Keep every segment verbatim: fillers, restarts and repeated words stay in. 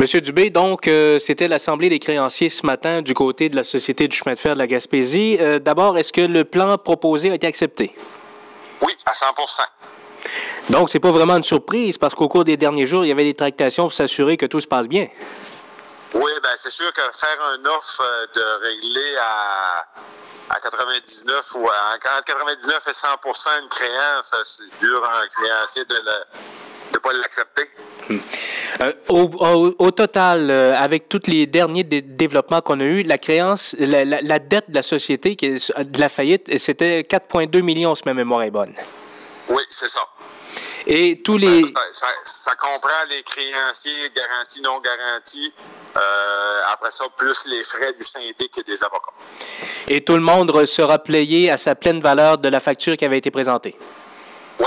Monsieur Dubé, donc, euh, c'était l'Assemblée des créanciers ce matin du côté de la Société du chemin de fer de la Gaspésie. Euh, D'abord, est-ce que le plan proposé a été accepté? Oui, à cent pour cent. Donc, c'est pas vraiment une surprise parce qu'au cours des derniers jours, il y avait des tractations pour s'assurer que tout se passe bien. Oui, bien, c'est sûr que faire un offre de régler à, à quatre-vingt-dix-neuf ou à, entre quatre-vingt-dix-neuf et cent pour cent une créance, c'est dur à un créancier de ne pas l'accepter. Hum. Euh, au, au, au total, euh, avec tous les derniers dé développements qu'on a eus, la créance, la, la, la dette de la société, qui est, de la faillite, c'était quatre virgule deux millions, si ma mémoire est bonne. Oui, c'est ça. Et tous les... Ça, ça, ça comprend les créanciers garantis, non garantis, euh, après ça, plus les frais du syndic et des avocats. Et tout le monde sera payé à sa pleine valeur de la facture qui avait été présentée. Oui.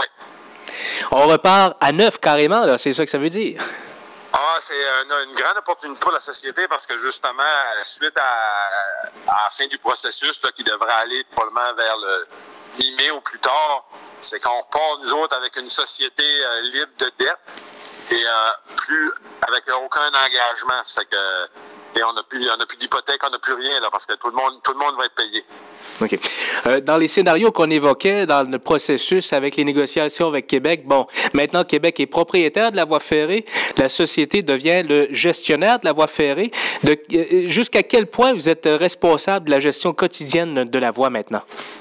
On repart à neuf carrément, là, c'est ça que ça veut dire. Ah, c'est une, une grande opportunité pour la société parce que justement, suite à, à la fin du processus là, qui devrait aller probablement vers le mi-mai ou plus tard, c'est qu'on part, nous autres, avec une société euh, libre de dette et euh, plus avec aucun engagement. Ça fait que et on n'a plus, on n'a plus d'hypothèque, on n'a plus rien là, parce que tout le monde, tout le monde va être payé. OK. Euh, dans les scénarios qu'on évoquait dans le processus avec les négociations avec Québec, bon, maintenant Québec est propriétaire de la voie ferrée, la société devient le gestionnaire de la voie ferrée. De, euh, jusqu'à quel point vous êtes responsable de la gestion quotidienne de la voie maintenant?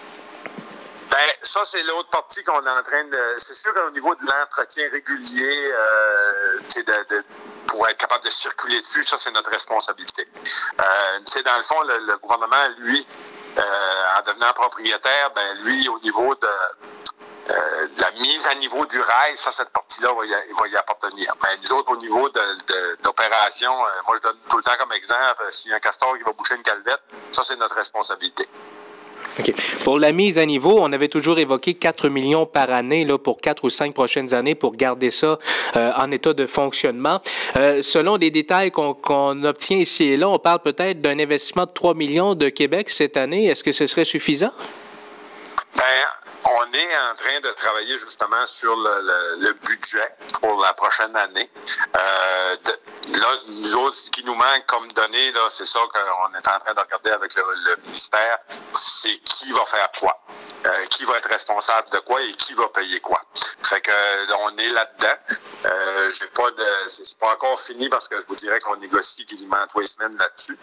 Bien, ça, c'est l'autre partie qu'on est en train de... C'est sûr qu'au niveau de l'entretien régulier, euh, de, de, pour être capable de circuler dessus, ça, c'est notre responsabilité. Euh, tu sais, dans le fond, le, le gouvernement, lui, euh, en devenant propriétaire, ben lui, au niveau de, euh, de la mise à niveau du rail, ça, cette partie-là va, va y appartenir. Mais nous autres, au niveau de, de, d'opération, euh, moi, je donne tout le temps comme exemple, s'il y a un castor qui va boucher une calvette, ça, c'est notre responsabilité. OK. Pour la mise à niveau, on avait toujours évoqué quatre millions par année là, pour quatre ou cinq prochaines années pour garder ça euh, en état de fonctionnement. Euh, selon des détails qu'on qu'on obtient ici et là, on parle peut-être d'un investissement de trois millions de Québec cette année. Est-ce que ce serait suffisant? Bien, on est en train de travailler justement sur le, le, le budget pour la prochaine année. Euh, de, là, nous autres, ce qui nous manque comme données, là, c'est ça qu'on est en train de regarder avec le, le ministère, c'est qui va faire quoi, euh, qui va être responsable de quoi et qui va payer quoi. Fait que on est là-dedans. Euh, j'ai pas de, c'est pas encore fini parce que je vous dirais qu'on négocie quasiment tous les semaines là-dessus.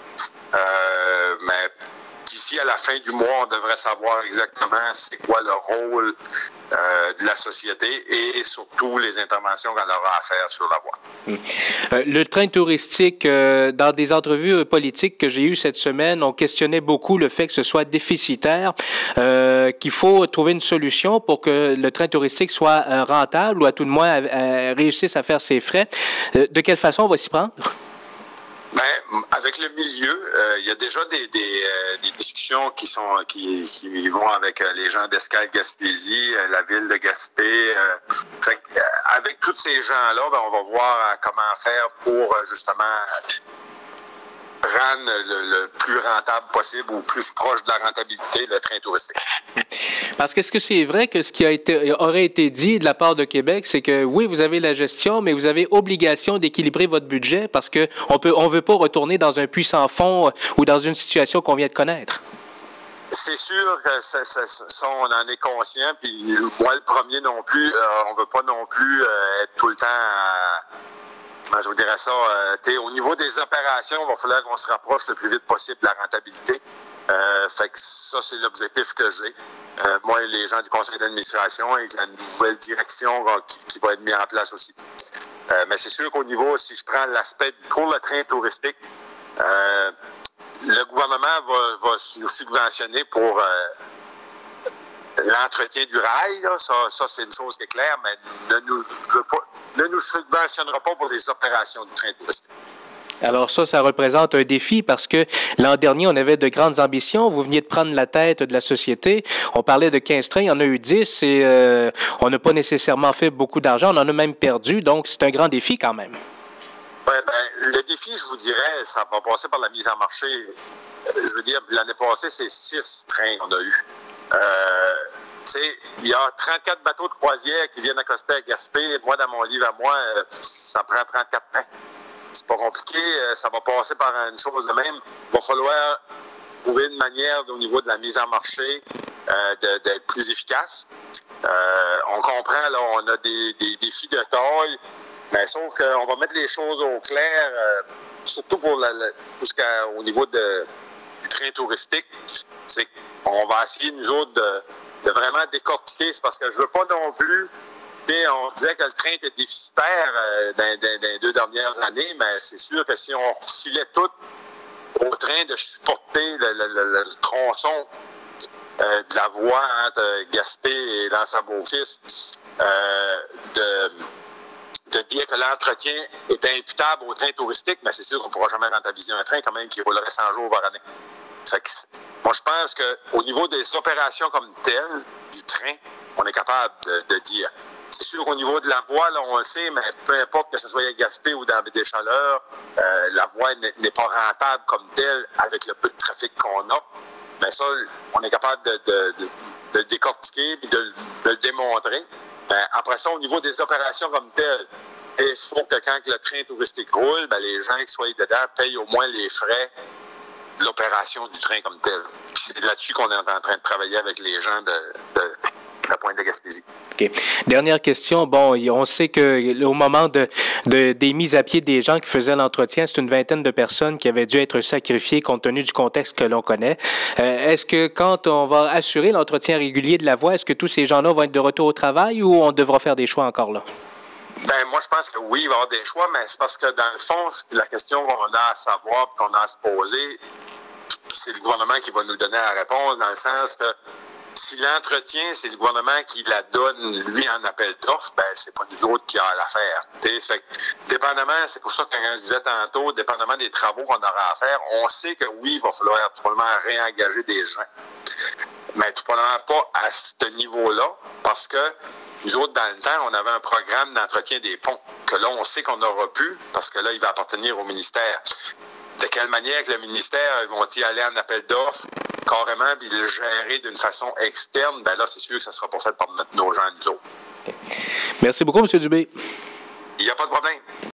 Euh, mais d'ici à la fin du mois, on devrait savoir exactement c'est quoi le rôle euh, de la société et surtout les interventions qu'on aura à faire sur la voie. Hum. Euh, le train touristique, euh, dans des entrevues politiques que j'ai eues cette semaine, on questionnait beaucoup le fait que ce soit déficitaire, euh, qu'il faut trouver une solution pour que le train touristique soit euh, rentable ou à tout le moins euh, réussisse à faire ses frais. Euh, de quelle façon on va s'y prendre? Bien, avec le milieu, euh, il y a déjà des, des, euh, des discussions qui sont qui, qui vont avec euh, les gens d'Escale Gaspésie, euh, la ville de Gaspé. Euh, fait, euh, avec tous ces gens-là, ben, on va voir euh, comment faire pour euh, justement rendre le, le plus rentable possible ou plus proche de la rentabilité le train touristique. Parce que est-ce que c'est vrai que ce qui a été, aurait été dit de la part de Québec, c'est que oui, vous avez la gestion, mais vous avez obligation d'équilibrer votre budget parce qu'on peut, on veut pas retourner dans un puits sans fond ou dans une situation qu'on vient de connaître? C'est sûr que ça, ça, ça, on en est conscient, puis moi, le premier non plus, euh, on veut pas non plus euh, être tout le temps... Euh, je vous dirais ça, euh, au niveau des opérations, il va falloir qu'on se rapproche le plus vite possible de la rentabilité. Euh, fait que ça, c'est l'objectif que j'ai. Euh, moi et les gens du conseil d'administration et la nouvelle direction euh, qui, qui va être mise en place aussi. Euh, mais c'est sûr qu'au niveau, si je prends l'aspect pour le train touristique, euh, le gouvernement va, va nous subventionner pour euh, l'entretien du rail. Là, ça, ça c'est une chose qui est claire, mais ne nous, pas, ne nous subventionnera pas pour les opérations du train touristique. Alors ça, ça représente un défi parce que l'an dernier, on avait de grandes ambitions. Vous veniez de prendre la tête de la société. On parlait de quinze trains, il y en a eu dix et euh, on n'a pas nécessairement fait beaucoup d'argent. On en a même perdu, donc c'est un grand défi quand même. Oui, bien, le défi, je vous dirais, ça va passer par la mise en marché. Je veux dire, l'année passée, c'est six trains qu'on a eu. Euh, tu sais, il y a trente-quatre bateaux de croisière qui viennent accoster à Gaspé. Moi, dans mon livre à moi, ça prend trente-quatre trains. c'est pas compliqué, ça va passer par une chose de même. Il va falloir trouver une manière au niveau de la mise en marché euh, d'être plus efficace. Euh, on comprend, là, on a des, des défis de taille, mais sauf qu'on va mettre les choses au clair, euh, surtout pour la, la, jusqu'au niveau de, du train touristique. C'est qu'on va essayer, nous autres, de, de vraiment décortiquer. C'est parce que je veux pas non plus. On disait que le train était déficitaire euh, dans, dans, dans les deux dernières années, mais c'est sûr que si on filait tout au train de supporter le, le, le, le tronçon euh, de la voie entre Gaspé et L'Anse-à-Beaufils, euh, de, de dire que l'entretien est imputable au train touristique, mais c'est sûr qu'on ne pourra jamais rentabiliser un train quand même qui roulerait cent jours par année. Fait que, moi, je pense qu'au niveau des opérations comme telles, du train, on est capable de, de dire. C'est sûr qu'au niveau de la voie, là, on le sait, mais peu importe que ce soit à Gaspé ou dans la baie des Chaleurs, euh, la voie n'est pas rentable comme telle avec le peu de trafic qu'on a. Mais ça, on est capable de, de, de, de le décortiquer et de, de le démontrer. Mais après ça, au niveau des opérations comme telles, il faut que quand le train touristique roule, ben, les gens qui soient dedans payent au moins les frais de l'opération du train comme tel. C'est là-dessus qu'on est en train de travailler avec les gens de, de la Pointe de Gaspésie. OK. Dernière question. Bon, on sait qu'au moment de, de, des mises à pied des gens qui faisaient l'entretien, c'est une vingtaine de personnes qui avaient dû être sacrifiées compte tenu du contexte que l'on connaît. Euh, est-ce que quand on va assurer l'entretien régulier de la voie, est-ce que tous ces gens-là vont être de retour au travail ou on devra faire des choix encore là? Ben moi, je pense que oui, il va y avoir des choix, mais c'est parce que dans le fond, la question qu'on a à savoir et qu'on a à se poser, c'est le gouvernement qui va nous donner la réponse, dans le sens que si l'entretien, c'est le gouvernement qui la donne, lui, en appel d'offres, ben c'est pas nous autres qui avons l'affaire. Fait que, dépendamment, c'est pour ça que quand je disais tantôt, dépendamment des travaux qu'on aura à faire, on sait que oui, il va falloir tout probablement réengager des gens. Mais tout probablement pas à ce niveau-là, parce que nous autres, dans le temps, on avait un programme d'entretien des ponts, que là, on sait qu'on n'aura plus, parce que là, il va appartenir au ministère. De quelle manière que le ministère vont-ils aller en appel d'offres carrément puis le gérer d'une façon externe, ben là, c'est sûr que ça ne sera pas fait par nos gens, nous autres. Merci beaucoup, M. Dubé. Il n'y a pas de problème.